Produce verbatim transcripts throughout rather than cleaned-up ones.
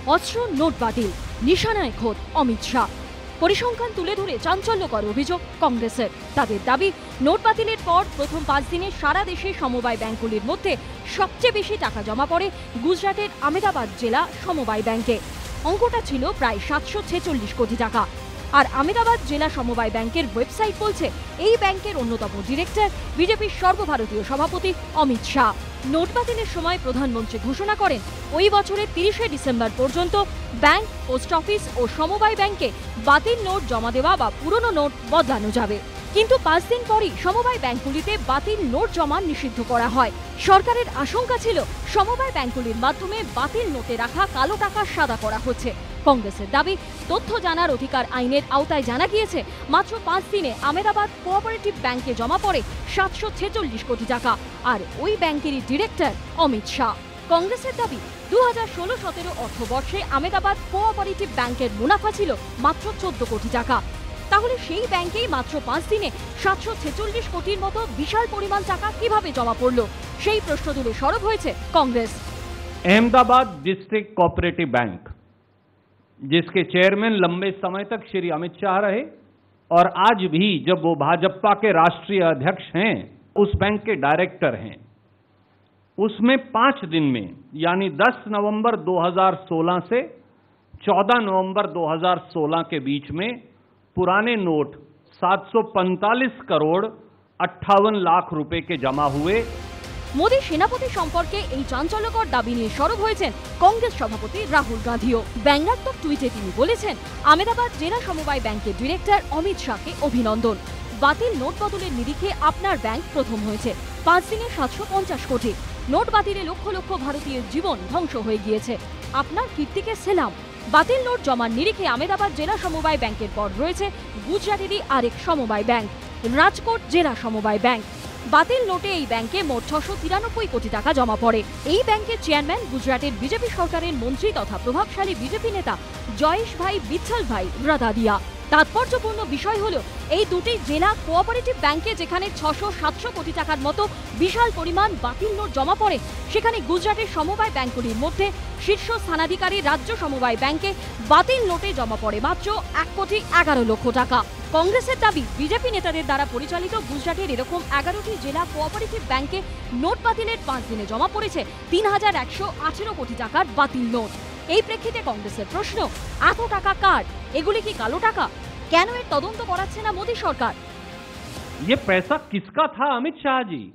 অস্ত্র নোট বাতিল, নিশানায় খোদ অমিত শাহ। পরিসংখ্যান তুলে ধরে চাঞ্চল্যকর অভিযোগ কংগ্রেসের। তাদের দাবি, নোট বাতিলের পর প্রথম পাঁচ দিনে সারা দেশে সমবায় ব্যাংকগুলির মধ্যে সবচেয়ে বেশি টাকা জমা পড়ে গুজরাটের আহমেদাবাদ জেলা সমবায় ব্যাংকে। অঙ্কটা ছিল প্রায় সাতশো ছেচল্লিশ কোটি টাকা। আর আহমেদাবাদ জেলা সমবায় ব্যাংকের ওয়েবসাইট বলছে, এই ব্যাংকের অন্যতম ডিরেক্টর বিজেপির সর্বভারতীয় সভাপতি অমিত শাহ। নোট বাতিলের সময় প্রধানমন্ত্রী ঘোষণা করেন, ওই বছরের তিরিশে ডিসেম্বর পর্যন্ত ব্যাংক, পোস্ট অফিস ও সমবায় ব্যাংকে বাতিল নোট জমা দেওয়া বা পুরনো নোট বদলানো যাবে। কিন্তু পাঁচ দিন পরই সমবায় ব্যাংকগুলিতে বাতিল নোট জমা নিষিদ্ধ করা হয়। সরকারের আশঙ্কা ছিল, সমবায় ব্যাংকগুলির মাধ্যমে বাতিল নোটে রাখা কালো টাকা সাদা করা হচ্ছে। কংগ্রেসের দাবি, তথ্য জানার অধিকার আইনের আওতায় জানা গিয়েছে, মাত্র পাঁচ দিনে আহমেদাবাদ কোঅপারেটিভ ব্যাংকে জমা পড়ে সাতশো ছেচল্লিশ কোটি টাকা। আর ওই ব্যাংকেরই ডিরেক্টর অমিত শাহ। কংগ্রেসের দাবি, দু হাজার ষোলো সতেরো অর্থবর্ষে আহমেদাবাদ কোঅপারেটিভ ব্যাংকের মুনাফা ছিল মাত্র চোদ্দ কোটি টাকা। তাহলে সেই ব্যাংকেই মাত্র পাঁচ দিনে সাতশো ছেচল্লিশ কোটির মতো বিশাল পরিমাণ টাকা কিভাবে জমা পড়ল, সেই প্রশ্ন তুলে সরব হয়েছে Congress. Ahmedabad district cooperative bank, जिसके चेयरमैन लंबे समय तक श्री अमित शाह रहे और आज भी जब वो भाजपा के राष्ट्रीय अध्यक्ष हैं, उस बैंक के डायरेक्टर हैं, उसमें पांच दिन में यानी दस नवंबर दो हज़ार सोलह से चौदह नवंबर दो हज़ार सोलह के बीच में पुराने नोट सात सौ पैंतालीस करोड़ अट्ठावन लाख रुपए के जमा हुए। মোদী সেনাপতি সম্পর্কে এই চাঞ্চল্যকর দাবি নিয়ে সরব হয়েছেন কংগ্রেস সভাপতি রাহুল গান্ধীও। ব্যঙ্গাত্মক টুইটে তিনি বলেছেন, আহমেদাবাদ জেলা সমবায় ব্যাংকের ডিরেক্টর অমিত শাহকে অভিনন্দন। বাতিল নোট বদলের নিরিখে আপনার ব্যাংক প্রথম হয়েছে। পাঁচ দিনে সাতশো পঞ্চাশ কোটি। নোট বাতিলে লক্ষ লক্ষ ভারতীয়ের জীবন ধ্বংস হয়ে গিয়েছে। আপনার কীর্তিকে সেলাম। বাতিল নোট জমার নিরিখে আহমেদাবাদ জেলা সমবায় ব্যাংকের পর রয়েছে গুজরাটেরই আরেক সমবায় ব্যাংক, রাজকোট জেলা সমবায় ব্যাংক। বাতিল নোটে এই ব্যাংকে মোট ছশো তিরানব্বই কোটি টাকা জমা পড়ে। এই ব্যাংকের চেয়ারম্যান গুজরাটের বিজেপি সরকারের মন্ত্রী তথা প্রভাবশালী বিজেপি নেতা জয়েশ ভাই বিচ্ছল ভাই রাদাদিয়া। তাৎপর্যপূর্ণ বিষয় হলো, এই দুটি জেলা কোঅপারেটিভ ব্যাংকে যেখানে ছশো সাতশো কোটি টাকার মতো বিশাল পরিমাণ বাতিল নোট জমা পড়ে, সেখানে গুজরাটের সমবায় ব্যাংকগুলির মধ্যে শীর্ষ স্থানাধিকারী রাজ্য সমবায় ব্যাংকে বাতিল নোটে জমা পড়ে মাত্র এক কোটি এগারো লক্ষ টাকা। কংগ্রেসের দাবি, বিজেপি নেতাদের দ্বারা পরিচালিত গুজরাটের এরকম এগারোটি জেলা কোঅপারেটিভ ব্যাংকে নোট বাতিলের পাঁচ দিনে জমা পড়েছে তিন হাজার একশো আঠেরো কোটি টাকার বাতিল নোট। এই প্রেক্ষিতে কংগ্রেসের প্রশ্ন, এত টাকা কার? এগুলি কি কালো টাকা? কেন এর তদন্ত করাচ্ছে না মোদী সরকার? ये पैसा किसका था अमित शाह जी?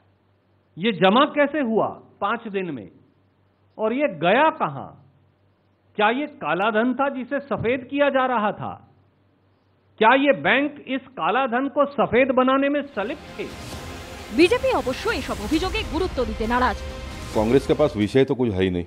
ये जमा कैसे हुआ पांच दिन में और ये गया कहां? क्या ये काला धन था जिसे सफेद किया जा रहा था? क्या ये बैंक इस काला धन को सफेद बनाने में संलिप्त थे? बीजेपी अवश्य एसब अभियोगे गुरुत्व दीते नाराज। कांग्रेस के पास विषय तो कुछ है ही नहीं।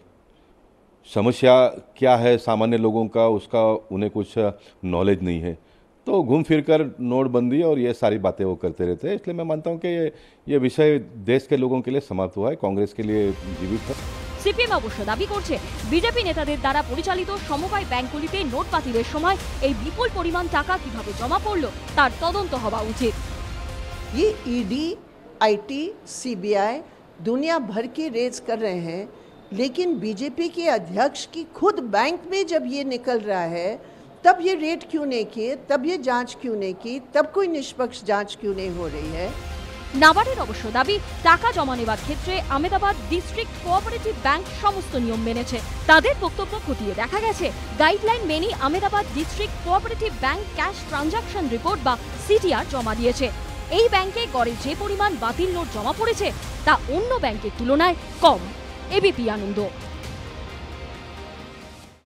समस्या क्या है सामान्य लोगों का, उसका उन्हें कुछ नॉलेज नहीं है, तो घूम फिर कर नोटबंदी और ये सारी बातें वो करते रहते हैं। इसलिए मैं मानता हूँ कि ये ये विषय देश के लोगों के लिए समाप्त हुआ है, कांग्रेस के लिए जीवित है। সিপিএম অবশ্য দাবি করছে, বিজেপি নেতাদের দ্বারা পরিচালিত সমবায় ব্যাংকগুলিতে নোট বাতিলের সময় এই বিপুল পরিমাণ টাকা কিভাবে জমা পড়ল তার তদন্ত হওয়া উচিত। ये ईडी, आईटी, सीबीआई दुनिया भर की रेज कर रहे हैं, लेकिन बीजेपी के अध्यक्ष की खुद बैंक में जब ये निकल रहा है, तब ये रेड क्यों नहीं किए, तब ये जांच क्यों नहीं की, तब कोई निष्पक्ष जांच क्यों नहीं हो रही है? নাবার্ডের অবশ্য দাবি, টাকা জমা নেওয়ার ক্ষেত্রে আহমেদাবাদ ডিস্ট্রিক্ট কোঅপারেটিভ ব্যাংক সমস্ত নিয়ম মেনেছে। তাদের বক্তব্য খতিয়ে দেখা গেছে, গাইডলাইন মেনে Ahmedabad district cooperative bank cash transaction report বা সিটিআর জমা দিয়েছে। এই ব্যাংকে গড়ে যে পরিমাণ বাতিল নোট জমা পড়েছে তা অন্য ব্যাংকের তুলনায় কম। এবিপি আনন্দ।